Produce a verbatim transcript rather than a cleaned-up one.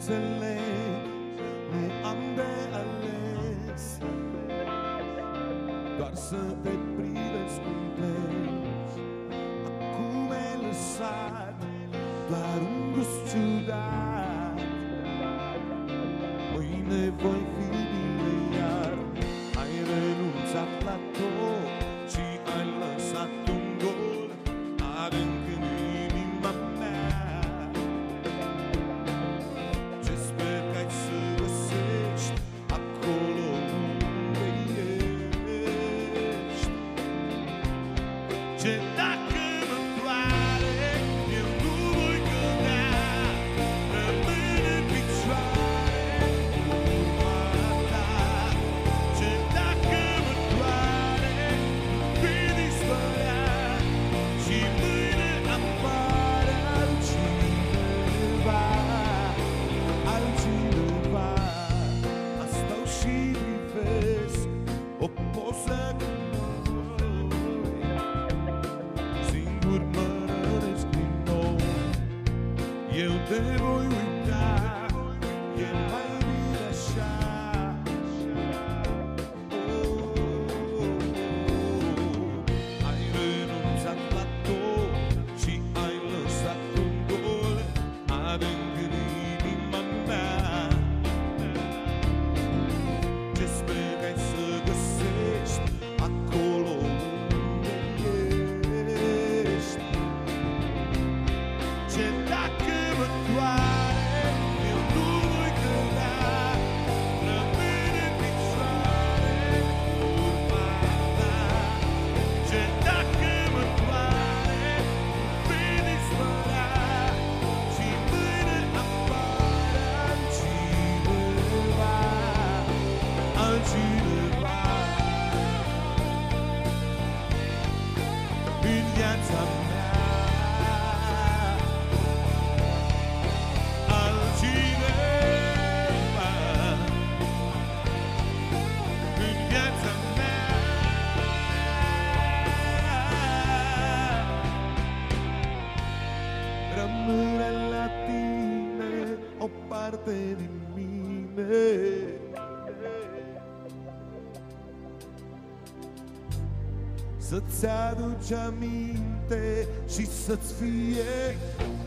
înțeleg, nu am de ales, doar să te privesc cum pleci. Acum ai lăsat doar un gust ciudat, mâine voi fi bine iar. Ai renunțat la tot și ai lăsat un gol adânc în inima mea. Ce sper că ai să găsești acolo unde ești. Ce dacă mă doare, eu nu voi cădea, rămân în picioare cu urma ta. Ce dacă mă doare, vei dispărea și mâine apare altcineva, altcineva. Stau și privesc o poză cu noi, singur mă rănesc din nou. Eu te voi uita, e mai bine așa. Ai renunțat la tot și ai lăsat un gol adânc în inima mea. Ce sper că ai să găsești acolo unde ești. Ce dacă mă doare, eu nu voi cădea, rămân în picioare cu urma ta. Ce dacă mă doare, vei dispărea și mâine apare altcineva, altcineva în viața mea. Altcineva în viața mea. Rămâne la tine o parte din mine, să-ți aduci aminte și să-ți fie